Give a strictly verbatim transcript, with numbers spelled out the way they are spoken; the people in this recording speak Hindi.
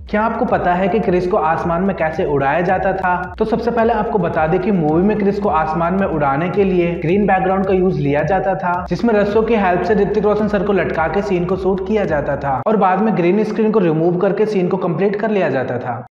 क्या आपको पता है कि क्रिस को आसमान में कैसे उड़ाया जाता था? तो सबसे पहले आपको बता दें कि मूवी में क्रिस को आसमान में उड़ाने के लिए ग्रीन बैकग्राउंड का यूज लिया जाता था, जिसमें रस्सों की हेल्प से ऋतिक रोशन सर को लटका के सीन को शूट किया जाता था और बाद में ग्रीन स्क्रीन को रिमूव करके सीन को कंप्लीट कर लिया जाता था।